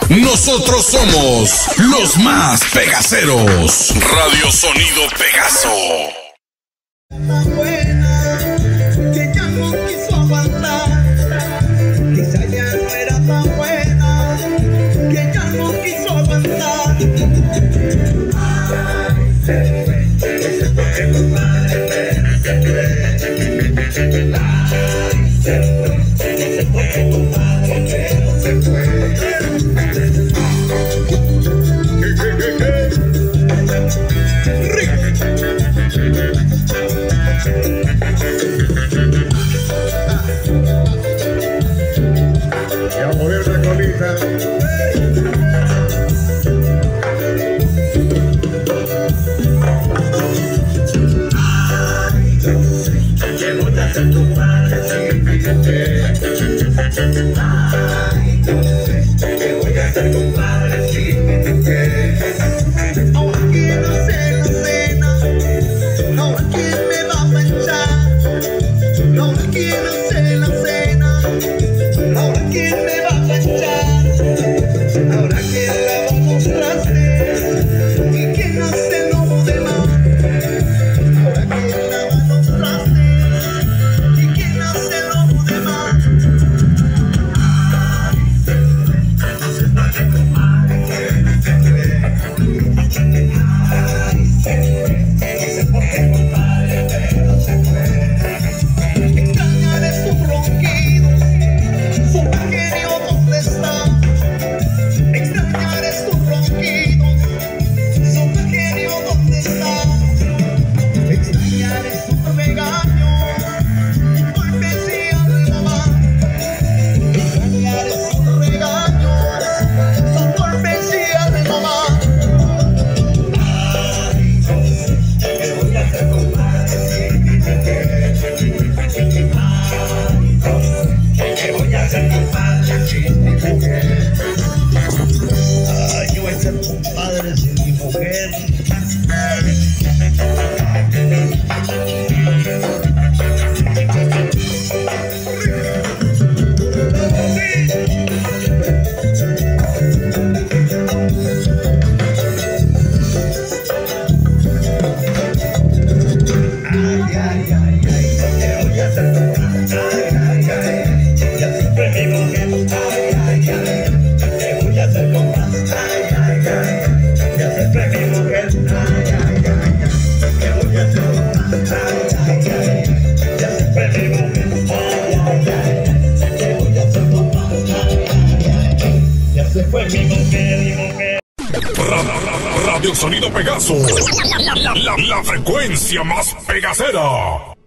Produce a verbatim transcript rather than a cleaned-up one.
Nosotros somos los más pegaceros. Radio Sonido Pegaso. Tan buena que ya no quiso aguantar. Quizá ya no era tan buena que ya no quiso aguantar. Ay, se fue, se fue, compadre, se fue. Ay, se fue, se fue, compadre, pero se fue. Y a mover la colita. Ay, yo sé que voy a ser tu padre sin mi mujer. Ay, yo sé que voy a ser tu padre sin mi mujer. Ahora quién hace la cena, ahora quién me va a manchar, ahora quién hace la cena, ahora quién me va a manchar, ahora quién lava los trastes y quién hace lo demás, ahora quién lava los trastes y quién hace lo demás. Extrañaré sus ronquidos, su mal genio, ¿dónde está? Extrañaré sus ronquidos, su mal genio, ¿dónde está? Extrañaré sus regaños, golpes y algo. Extrañaré sus regaños, sus golpes y algo más. Ay, yo sé que voy a ser compadre sin mi mujer. Ay, yo sé que voy a ser compadre sin mi mujer. Ay, yo voy a ser compadre sin mi mujer. Ay, ay, ay, ay, que voy a ser compadre. Ay, ay, ay, ya siempre mi mujer. Ay, ay, ay, que voy a ser compadre. Ay, ay, ay, ya siempre mi mujer. Ay, ay, ay, que voy a ser compadre. Ay, ay, ay, ya siempre mi mujer. Ay, ay, ay, que voy a ser compadre. Ay, ay, ay, ya se fue mi mujer, mi mujer. Ra- ra- Radio Sonido Pegaso. La, la- la frecuencia más pegacera.